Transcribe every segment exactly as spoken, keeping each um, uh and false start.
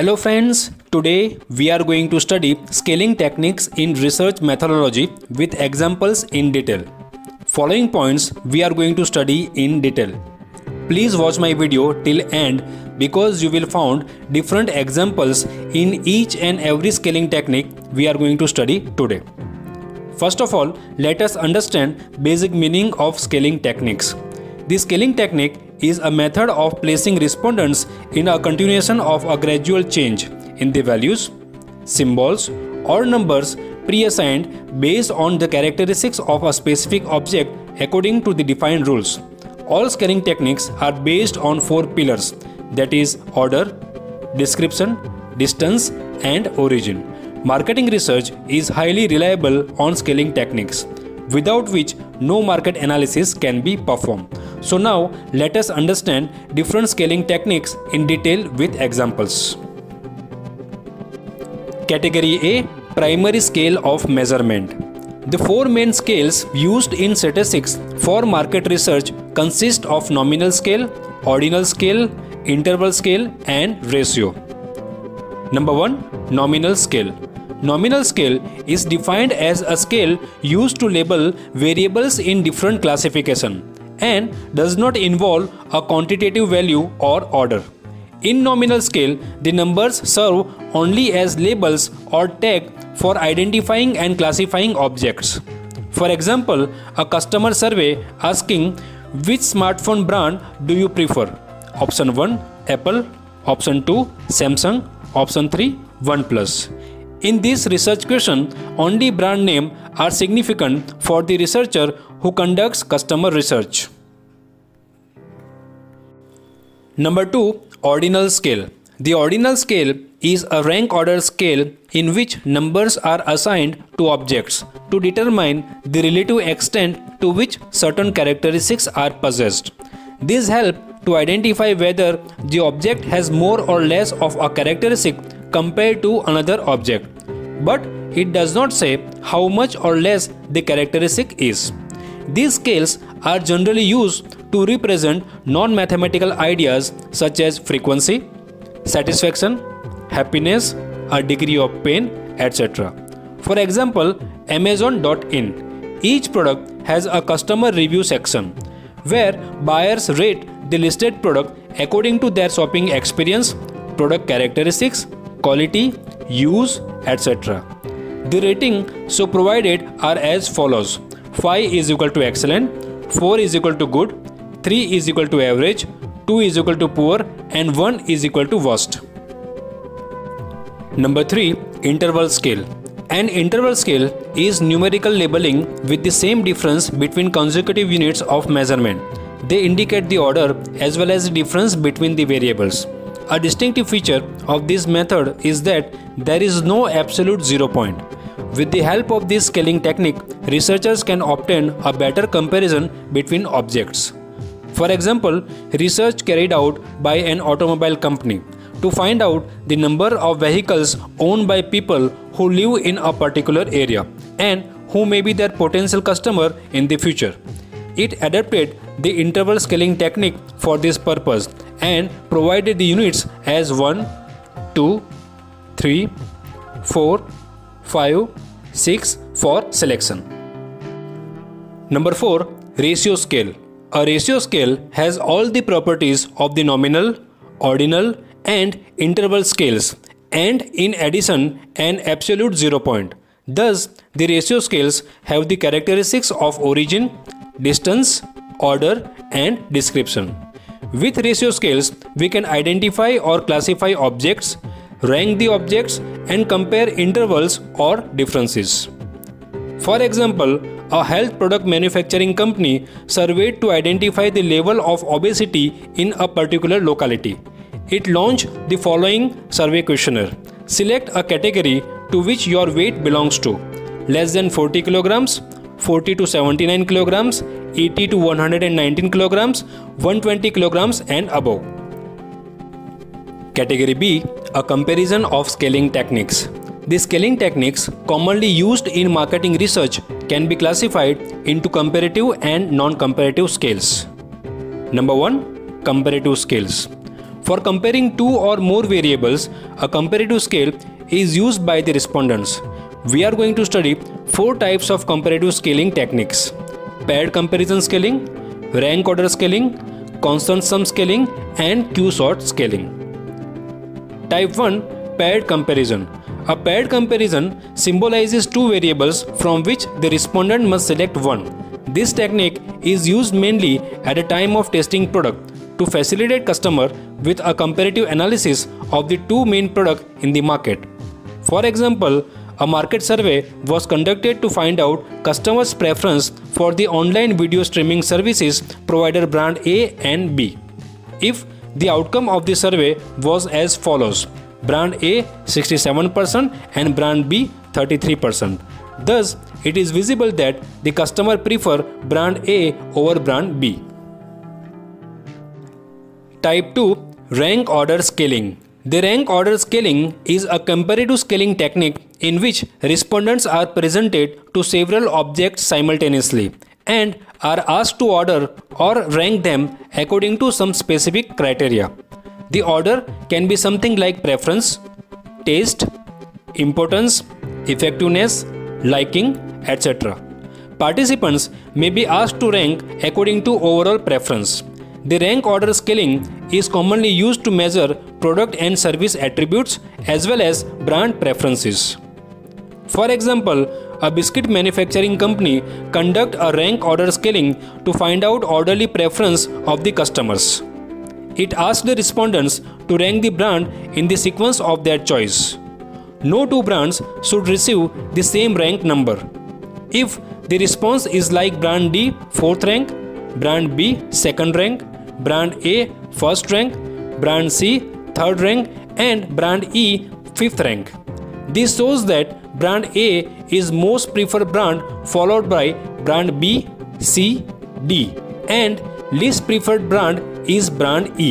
Hello friends, today we are going to study scaling techniques in research methodology with examples in detail. Following points we are going to study in detail. Please watch my video till end because you will find different examples in each and every scaling technique we are going to study today. First of all, let us understand basic meaning of scaling techniques. The scaling technique is a method of placing respondents in a continuation of a gradual change in the values, symbols or numbers pre-assigned based on the characteristics of a specific object according to the defined rules. All scaling techniques are based on four pillars, that is order, description, distance and origin. Marketing research is highly reliable on scaling techniques, without which no market analysis can be performed. So now let us understand different scaling techniques in detail with examples. Category A, primary scale of measurement. The four main scales used in statistics for market research consist of nominal scale, ordinal scale, interval scale and ratio. Number one, nominal scale. Nominal scale is defined as a scale used to label variables in different classification and does not involve a quantitative value or order. In nominal scale, the numbers serve only as labels or tag for identifying and classifying objects. For example, a customer survey asking which smartphone brand do you prefer? Option one, Apple. Option two, Samsung. Option three, OnePlus. In this research question, only brand name are significant for the researcher who conducts customer research. Number two, ordinal scale. The ordinal scale is a rank order scale in which numbers are assigned to objects to determine the relative extent to which certain characteristics are possessed. This helps to identify whether the object has more or less of a characteristic compared to another object, but it does not say how much or less the characteristic is. These scales are generally used to represent non-mathematical ideas such as frequency, satisfaction, happiness, a degree of pain, et cetera. For example, Amazon dot in. Each product has a customer review section where buyers rate the listed product according to their shopping experience, product characteristics, quality, use, et cetera. The rating so provided are as follows: five is equal to excellent, four is equal to good, three is equal to average, two is equal to poor and one is equal to worst. Number three, interval scale. An interval scale is numerical labeling with the same difference between consecutive units of measurement. They indicate the order as well as the difference between the variables. A distinctive feature of this method is that there is no absolute zero point. With the help of this scaling technique, researchers can obtain a better comparison between objects. For example, research carried out by an automobile company to find out the number of vehicles owned by people who live in a particular area and who may be their potential customer in the future. It adapted the interval scaling technique for this purpose and provided the units as one, two, three, four, five, six for selection. Number four, ratio scale. A ratio scale has all the properties of the nominal, ordinal and interval scales and in addition an absolute zero point. Thus, the ratio scales have the characteristics of origin, distance, order and description. With ratio scales, we can identify or classify objects, rank the objects and compare intervals or differences. For example, a health product manufacturing company surveyed to identify the level of obesity in a particular locality. It launched the following survey questionnaire. Select a category to which your weight belongs to: less than forty kilograms, forty to seventy-nine kilograms, eighty to one hundred nineteen kilograms, one hundred twenty kilograms and above. Category B, a comparison of scaling techniques. The scaling techniques commonly used in marketing research can be classified into comparative and non-comparative scales. Number one, comparative scales. For comparing two or more variables, a comparative scale is used by the respondents. We are going to study four types of comparative scaling techniques: paired comparison scaling, rank order scaling, constant sum scaling, and Q-sort scaling. Type one. Paired comparison. A paired comparison symbolizes two variables from which the respondent must select one. This technique is used mainly at the time of testing product to facilitate customer with a comparative analysis of the two main products in the market. For example, a market survey was conducted to find out customers' preference for the online video streaming services provider brand A and B. If the outcome of the survey was as follows: brand A sixty-seven percent and brand B thirty-three percent. Thus, it is visible that the customer prefer brand A over brand B. Type two. Rank order scaling. The rank order scaling is a comparative scaling technique in which respondents are presented to several objects simultaneously and are asked to order or rank them according to some specific criteria. The order can be something like preference, taste, importance, effectiveness, liking, et cetera. Participants may be asked to rank according to overall preference. The rank order scaling is commonly used to measure product and service attributes as well as brand preferences. For example, a biscuit manufacturing company conduct a rank order scaling to find out orderly preference of the customers. It asks the respondents to rank the brand in the sequence of their choice. No two brands should receive the same rank number. If the response is like brand D fourth rank, brand B second rank, brand A first rank, brand C third rank, and brand E fifth rank, this shows that brand A is most preferred brand, followed by brand B, C, D, and least preferred brand is brand E.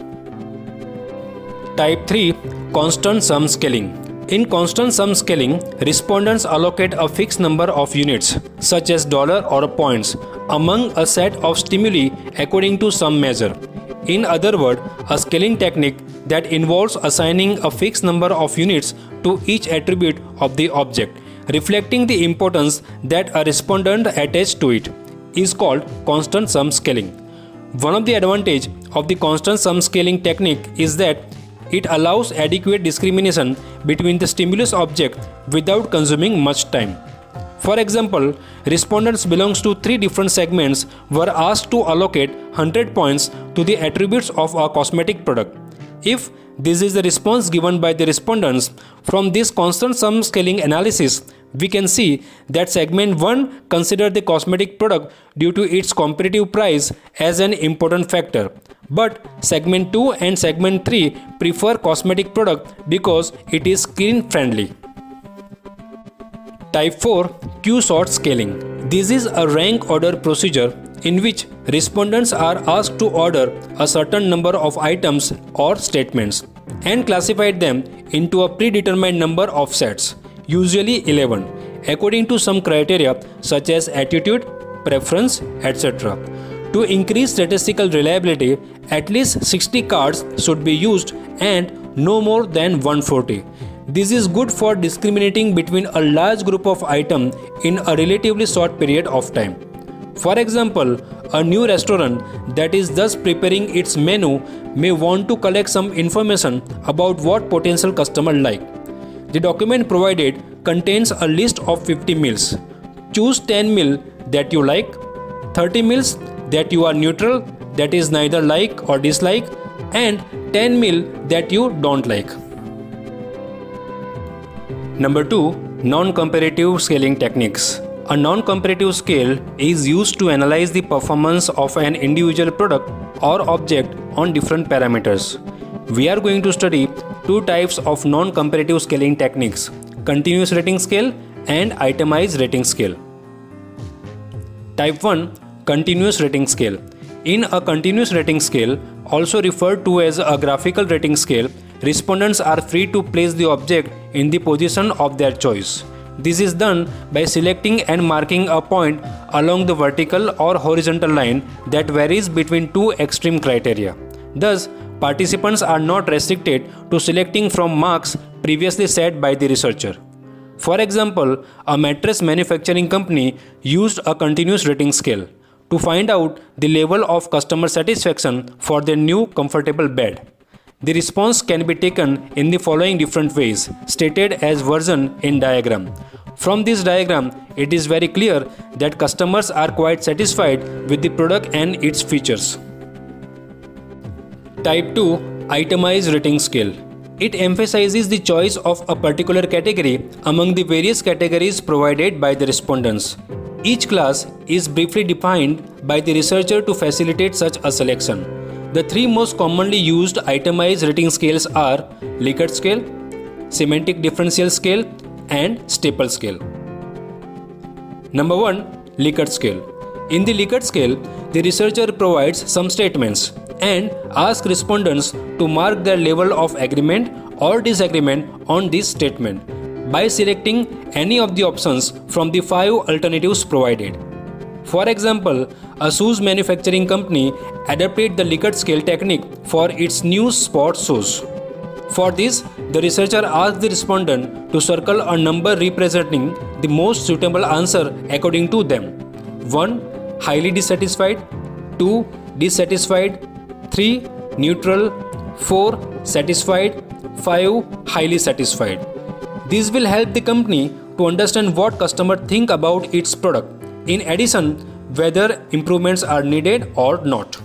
Type three. Constant sum scaling. In constant sum scaling, respondents allocate a fixed number of units, such as dollar or points, among a set of stimuli according to some measure. In other words, a scaling technique that involves assigning a fixed number of units to each attribute of the object, reflecting the importance that a respondent attaches to it, is called constant sum scaling. One of the advantages of the constant sum scaling technique is that it allows adequate discrimination between the stimulus object without consuming much time. For example, respondents belongs to three different segments were asked to allocate one hundred points to the attributes of a cosmetic product. If this is the response given by the respondents, from this constant sum scaling analysis, we can see that segment one considered the cosmetic product due to its competitive price as an important factor, but segment two and segment three prefer cosmetic product because it is screen friendly. Type four. Q-sort scaling. This is a rank order procedure in which respondents are asked to order a certain number of items or statements and classify them into a predetermined number of sets, usually eleven, according to some criteria such as attitude, preference, et cetera. To increase statistical reliability, at least sixty cards should be used and no more than one hundred forty. This is good for discriminating between a large group of items in a relatively short period of time. For example, a new restaurant that is thus preparing its menu may want to collect some information about what potential customers like. The document provided contains a list of fifty meals. Choose ten meals that you like, thirty meals that you are neutral, that is neither like or dislike, and ten meals that you don't like. Number two. Non-comparative scaling techniques. A non-comparative scale is used to analyze the performance of an individual product or object on different parameters. We are going to study two types of non-comparative scaling techniques: continuous rating scale and itemized rating scale. Type one. Continuous rating scale. In a continuous rating scale, also referred to as a graphical rating scale, respondents are free to place the object in the position of their choice. This is done by selecting and marking a point along the vertical or horizontal line that varies between two extreme criteria. Thus, participants are not restricted to selecting from marks previously set by the researcher. For example, a mattress manufacturing company used a continuous rating scale to find out the level of customer satisfaction for their new comfortable bed. The response can be taken in the following different ways, stated as version in diagram. From this diagram, it is very clear that customers are quite satisfied with the product and its features. Type two. Itemized rating scale. It emphasizes the choice of a particular category among the various categories provided by the respondents. Each class is briefly defined by the researcher to facilitate such a selection. The three most commonly used itemized rating scales are Likert scale, Semantic differential scale, and Stapel scale. Number one. Likert scale. In the Likert scale, the researcher provides some statements and asks respondents to mark their level of agreement or disagreement on this statement by selecting any of the options from the five alternatives provided. For example, a shoes manufacturing company adapted the Likert scale technique for its new sports shoes. For this, the researcher asked the respondent to circle a number representing the most suitable answer according to them. one. Highly dissatisfied. two. Dissatisfied. three. Neutral. four. Satisfied. five. Highly satisfied. This will help the company to understand what customers think about its product. In addition, whether improvements are needed or not.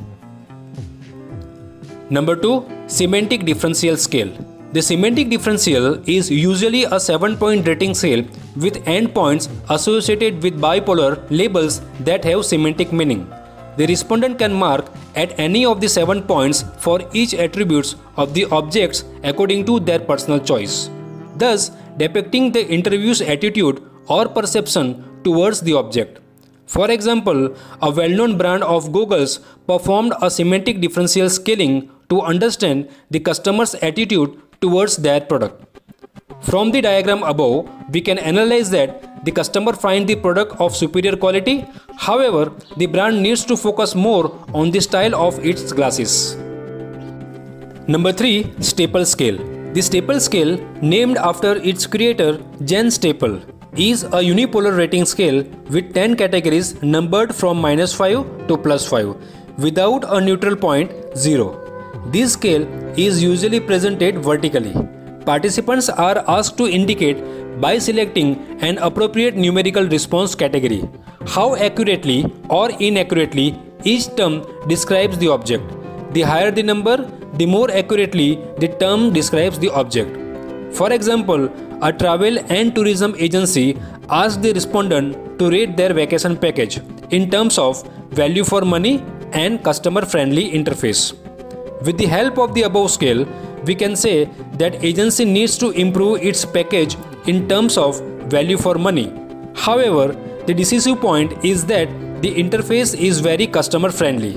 Number two. Semantic differential scale. The semantic differential is usually a seven-point rating scale with endpoints associated with bipolar labels that have semantic meaning. The respondent can mark at any of the seven points for each attributes of the objects according to their personal choice, thus depicting the interviewer's attitude or perception towards the object. For example, a well-known brand of goggles performed a semantic differential scaling to understand the customer's attitude towards their product. From the diagram above, we can analyze that the customer finds the product of superior quality. However, the brand needs to focus more on the style of its glasses. Number three. Stapel scale. The Stapel scale, named after its creator Jan Stapel, is a unipolar rating scale with ten categories numbered from minus five to plus five, without a neutral point zero. This scale is usually presented vertically. Participants are asked to indicate by selecting an appropriate numerical response category how accurately or inaccurately each term describes the object. The higher the number, the more accurately the term describes the object. For example, a travel and tourism agency asked the respondent to rate their vacation package in terms of value for money and customer-friendly interface. With the help of the above scale, we can say that agency needs to improve its package in terms of value for money. However, the decisive point is that the interface is very customer-friendly.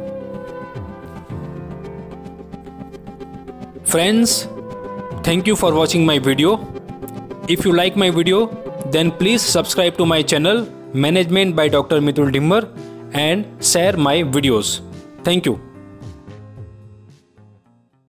Friends, thank you for watching my video. If you like my video, then please subscribe to my channel Management by Doctor Mitul Dhimar and share my videos. Thank you.